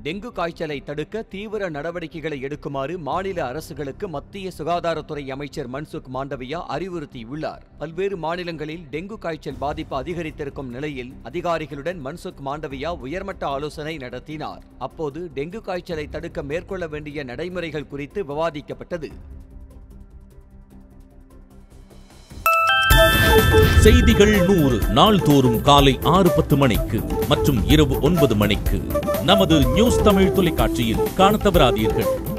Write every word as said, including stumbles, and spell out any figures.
Dengue காய்ச்சலை தடுக்க தீவிர நடவடிக்கைகளை எடுக்குமாறு மாநில அரசுகளுக்கு மத்திய சுகாதாரத்துறை அமைச்சர் மன்சுக் மாண்டவியா அறிவுறுத்தியுள்ளார். பல்வேறு மாநிலங்களில் டெங்கு காய்ச்சல் பாதிப்பு அதிகரித்திருக்கும் நிலையில் அதிகாரிகளுடன் மன்சுக் மாண்டவியா உயர்மட்ட ஆலோசனை நடத்தினார். அப்போது டெங்கு காய்ச்சலை தடுக்க மேற்கொள்ள வேண்டிய நடைமுறைகள் குறித்து விவாதிக்கப்பட்டது. செய்திகள் நூறு நாள்தோறும் காலை ஆறு பத்து மணிக்கு மற்றும் இரவு ஒன்பது மணிக்கு நமது நியூஸ் தமிழ் தொலைக்காட்சியில் காணத் தவறாதீர்கள்.